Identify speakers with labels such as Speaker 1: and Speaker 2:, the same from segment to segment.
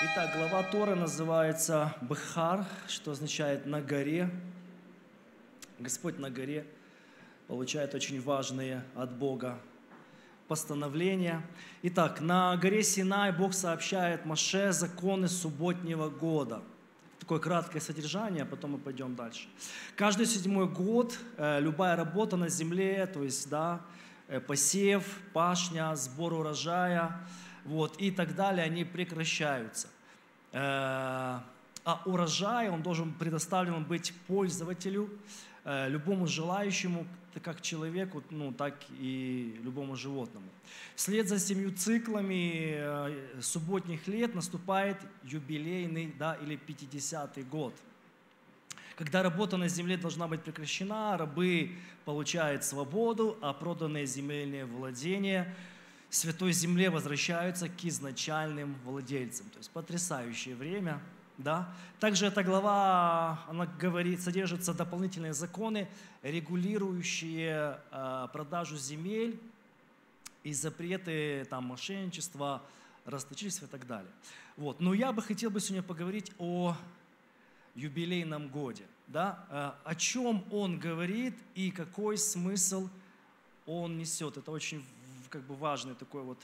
Speaker 1: Итак, глава Торы называется Бехар, что означает «на горе». Господь на горе получает очень важные от Бога постановления. Итак, на горе Синай Бог сообщает Моше законы субботнего года. Такое краткое содержание, а потом мы пойдем дальше. Каждый 7-й год любая работа на земле, то есть посев, пашня, сбор урожая, и так далее, они прекращаются. А урожай, он должен предоставлен быть пользователю, любому желающему, как человеку, так и любому животному. Вслед за 7 циклами субботних лет наступает юбилейный, или 50-й год, когда работа на земле должна быть прекращена, рабы получают свободу, а проданные земельные владения в Святой Земле возвращаются к изначальным владельцам. То есть потрясающее время. Также эта глава, она содержится дополнительные законы, регулирующие продажу земель и запреты мошенничества, расточительства и так далее. Но я хотел бы сегодня поговорить о юбилейном годе. О чем он говорит и какой смысл он несет. Это очень важная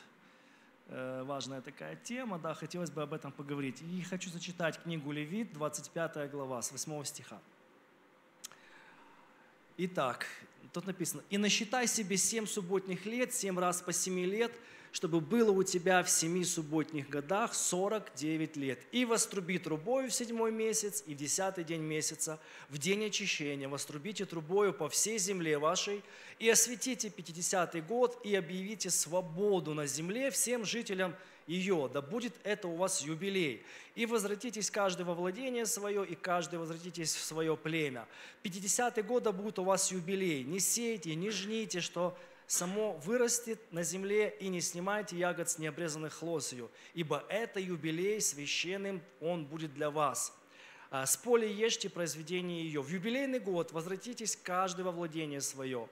Speaker 1: такая тема, хотелось бы об этом поговорить. И хочу зачитать книгу Левит, 25 глава, с 8 стиха. Итак, тут написано: «И насчитай себе 7 субботних лет, 7 раз по 7 лет, чтобы было у тебя в 7 субботних годах 49 лет. И воструби трубою в 7-й месяц, и в 10-й день месяца, в день очищения, вострубите трубою по всей земле вашей, и осветите 50-й год, и объявите свободу на земле всем жителям ее, да будет это у вас юбилей. И возвратитесь каждый во владение свое, и каждый возвратитесь в свое племя. 50-й год да будет у вас юбилей. Не сейте, не жните, что само вырастет на земле, и не снимайте ягод с необрезанных лозью, ибо это юбилей священным, он будет для вас. С поля ешьте произведение ее. В юбилейный год возвратитесь каждый во владение свое.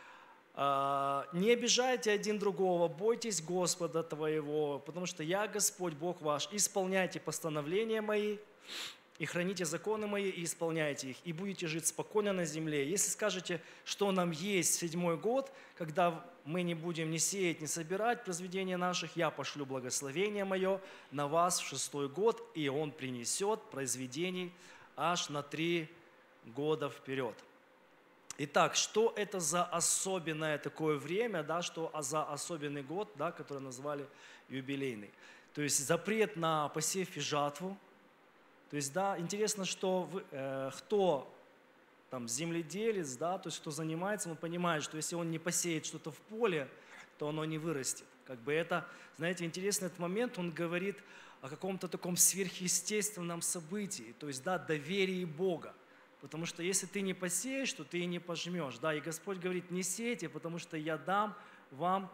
Speaker 1: Не обижайте один другого, бойтесь Господа твоего, потому что я Господь Бог ваш. Исполняйте постановления мои и храните законы мои, и исполняйте их, и будете жить спокойно на земле. Если скажете, что нам есть в 7-й год, когда мы не будем ни сеять, ни собирать произведения наших, я пошлю благословение мое на вас в 6-й год, и он принесет произведений аж на 3 года вперед». Итак, что это за особенное такое время, что за особенный год, который назвали юбилейный? То есть запрет на посев и жатву. То есть, интересно, что кто земледелец, то есть кто занимается, он понимает, что если он не посеет что-то в поле, то оно не вырастет. Это, знаете, интересный этот момент, он говорит о каком-то таком сверхъестественном событии, то есть, доверии Бога. Потому что если ты не посеешь, то ты и не пожмешь. И Господь говорит: не сейте, потому что я дам вам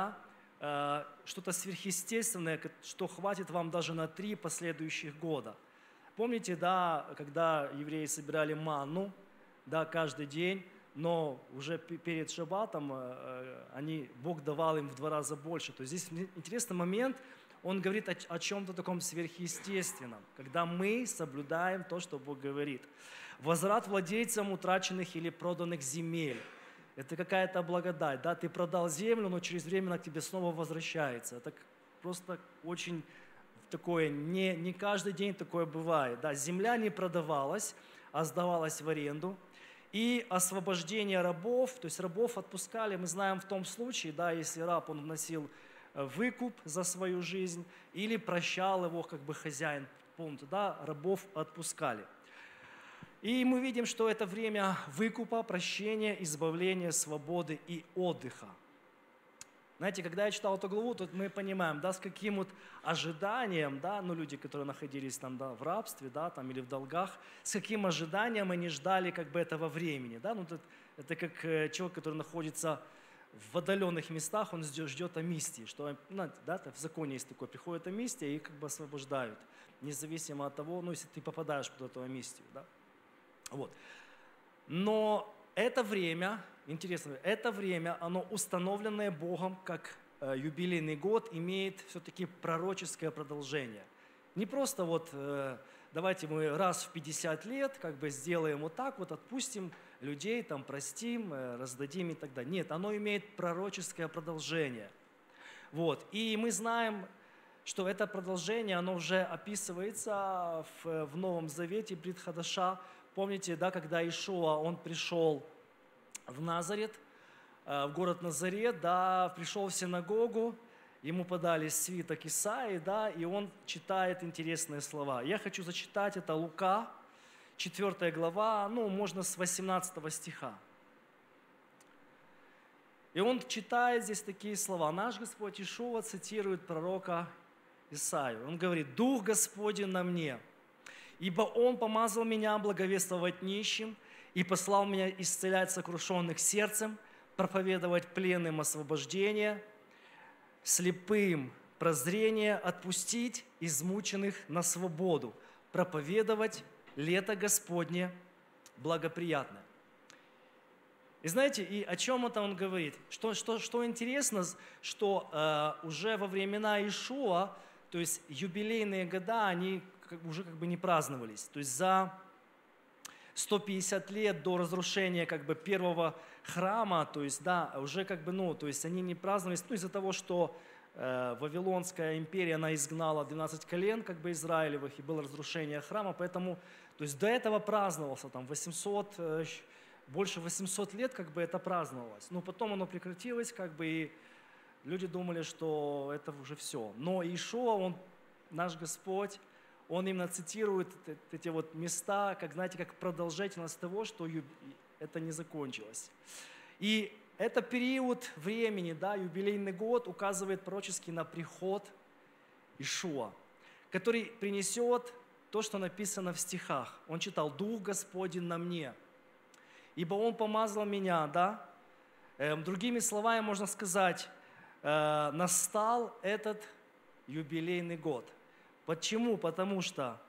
Speaker 1: что-то сверхъестественное, что хватит вам даже на 3 последующих года. Помните, когда евреи собирали манну, каждый день, но уже перед шаббатом Бог давал им в 2 раза больше. То есть здесь интересный момент, он говорит о чем-то таком сверхъестественном, когда мы соблюдаем то, что Бог говорит. Возврат владельцам утраченных или проданных земель. Это какая-то благодать. Ты продал землю, но через время она к тебе снова возвращается. Это просто очень такое, не каждый день такое бывает. Земля не продавалась, а сдавалась в аренду. И освобождение рабов, то есть рабов отпускали, мы знаем в том случае, если раб, он вносил выкуп за свою жизнь или прощал его хозяин полностью, рабов отпускали. И мы видим, что это время выкупа, прощения, избавления, свободы и отдыха. Знаете, когда я читал эту главу, тут мы понимаем, с каким ожиданием, люди, которые находились в рабстве, или в долгах, с каким ожиданием они ждали этого времени. Это как человек, который находится в отдаленных местах, он ждет амнистии, что, в законе есть такое, приходит амнистия и освобождают, независимо от того, если ты попадаешь под эту амнистию. Но это время, интересно, это время, оно установленное Богом как юбилейный год, имеет все-таки пророческое продолжение. Не просто вот давайте мы раз в 50 лет как бы сделаем вот так вот, отпустим людей, там простим, раздадим и так далее. Нет, оно имеет пророческое продолжение. Вот. И мы знаем, что это продолжение, оно уже описывается в Новом Завете, Брит Хадаша. Помните, да, когда Иешуа, он пришел в Назарет, в город Назарет, да, пришел в синагогу, ему подали свиток Исаии, да, и он читает интересные слова. Я хочу зачитать, это Лука, 4 глава, можно с 18 стиха. И он читает здесь такие слова. Наш Господь Иешуа цитирует пророка Исаию. Он говорит: «Дух Господень на мне, ибо Он помазал меня благовествовать нищим и послал меня исцелять сокрушенных сердцем, проповедовать пленным освобождение, слепым прозрение, отпустить измученных на свободу, проповедовать лето Господне благоприятное». И знаете, и о чем это он говорит? Что интересно, что уже во времена Иешуа, то есть юбилейные года, они уже как бы не праздновались. То есть за 150 лет до разрушения как бы первого храма, то есть, да, уже как бы, то есть они не праздновались, из-за того, что Вавилонская империя, она изгнала 12 колен как бы Израилевых, и было разрушение храма, поэтому, то есть до этого праздновался там больше 800 лет как бы это праздновалось. Но потом оно прекратилось, как бы, и люди думали, что это уже все. Но Иешуа, наш Господь, Он именно цитирует эти вот места, как, знаете, как продолжительность того, что это не закончилось. И это период времени, да, юбилейный год указывает пророчески на приход Иешуа, который принесет то, что написано в стихах. Он читал: «Дух Господень на мне, ибо Он помазал меня», да? Другими словами можно сказать, настал этот юбилейный год. Почему? Потому что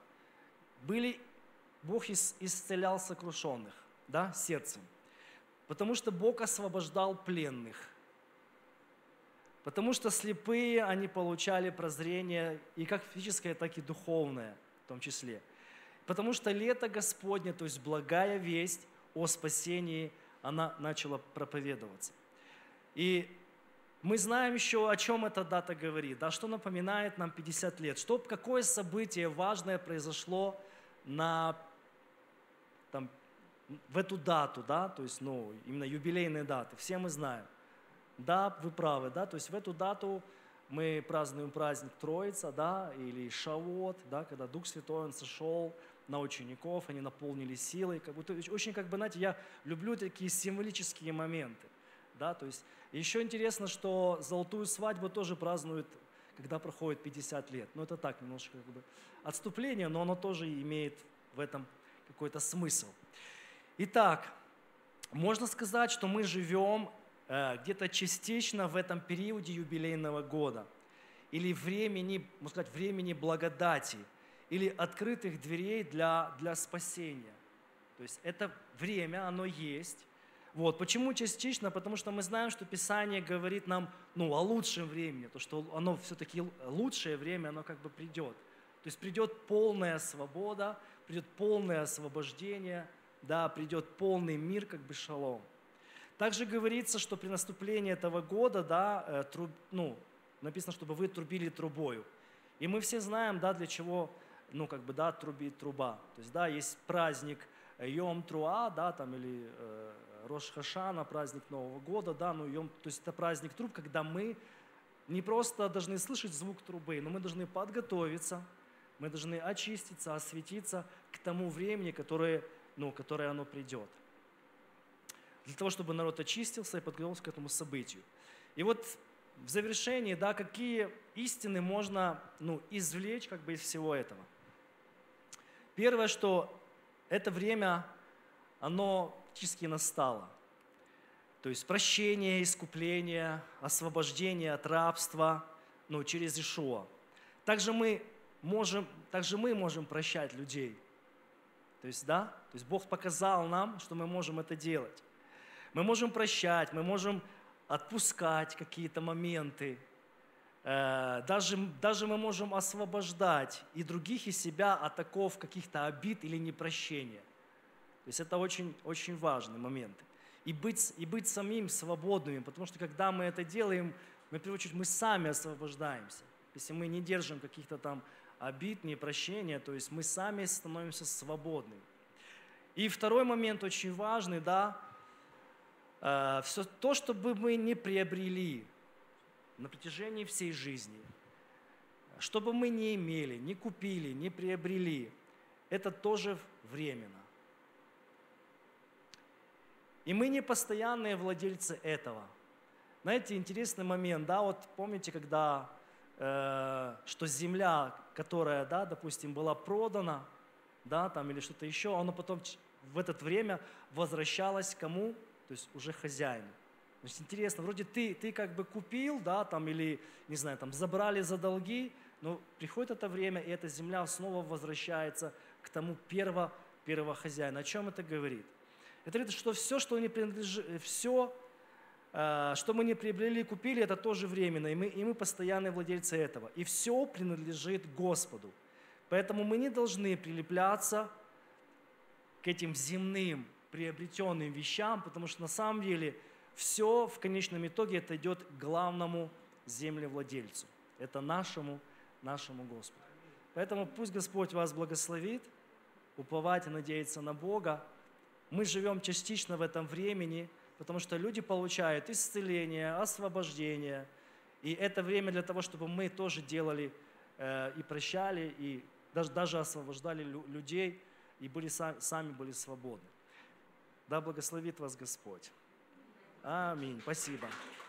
Speaker 1: Бог исцелял сокрушенных, да, сердцем. Потому что Бог освобождал пленных. Потому что слепые, они получали прозрение, и как физическое, так и духовное в том числе. Потому что лето Господне, то есть благая весть о спасении, она начала проповедоваться. И мы знаем еще, о чем эта дата говорит, да, что напоминает нам 50 лет, какое событие важное произошло в эту дату, да, то есть, именно юбилейные даты, все мы знаем. Да, вы правы, да, то есть в эту дату мы празднуем праздник Троица, да, или Шавот, да, когда Дух Святой, Он сошел на учеников, они наполнились силой, как будто очень, как бы, знаете, я люблю такие символические моменты, да, то есть еще интересно, что золотую свадьбу тоже празднуют, когда проходит 50 лет, это так, немножко как бы отступление, но оно тоже имеет в этом какой-то смысл. Итак, можно сказать, что мы живем где-то частично в этом периоде юбилейного года или времени, можно сказать, времени благодати или открытых дверей для спасения. То есть это время, оно есть. Вот. Почему частично? Потому что мы знаем, что Писание говорит нам о лучшем времени, то, что оно все-таки лучшее время, оно как бы придет. То есть придет полная свобода, придет полное освобождение, да, придет полный мир, как бы шалом. Также говорится, что при наступлении этого года, да, написано, чтобы вы трубили трубою. И мы все знаем, да, для чего, трубит труба. То есть, да, есть праздник Йом Труа, да, там, или Рош Хашана, праздник Нового года, да, то есть это праздник труб, когда мы не просто должны слышать звук трубы, но мы должны подготовиться, мы должны очиститься, осветиться к тому времени, которое оно придет. Для того, чтобы народ очистился и подготовился к этому событию. И вот в завершении, да, какие истины можно извлечь как бы из всего этого. Первое, что это время, оно практически настало. То есть прощение, искупление, освобождение от рабства через Иешуа. Также мы можем прощать людей. То есть, да, то есть Бог показал нам, что мы можем это делать. Мы можем прощать, мы можем отпускать какие-то моменты. Даже мы можем освобождать и других, и себя от оков каких-то обид или непрощения. То есть это очень, очень важный момент. И быть самим свободными, потому что когда мы это делаем, мы, в первую очередь, мы сами освобождаемся. Если мы не держим каких-то там обид, непрощения, то есть мы сами становимся свободными. И второй момент очень важный, да, все то, что бы мы не приобрели на протяжении всей жизни, что бы мы не имели, не купили, не приобрели, это тоже временно. И мы не постоянные владельцы этого. Знаете, интересный момент, да, вот помните, когда, что земля, которая, да, допустим, была продана, да, там или что-то еще, она потом в это время возвращалась кому? То есть уже хозяину. Значит, интересно, вроде ты как бы купил, да, там или, не знаю, там забрали за долги, но приходит это время, и эта земля снова возвращается к тому первого хозяину. О чем это говорит? Это говорит, что все, что не принадлежит, все, что мы не приобрели и купили, это тоже временно, и мы постоянные владельцы этого. И все принадлежит Господу. Поэтому мы не должны прилепляться к этим земным приобретенным вещам, потому что на самом деле все в конечном итоге это идет к главному землевладельцу. Это нашему Господу. Поэтому пусть Господь вас благословит, уповать и надеяться на Бога. Мы живем частично в этом времени, потому что люди получают исцеление, освобождение. И это время для того, чтобы мы тоже делали и прощали, и даже освобождали людей, и сами были свободны. Да благословит вас Господь. Аминь. Спасибо.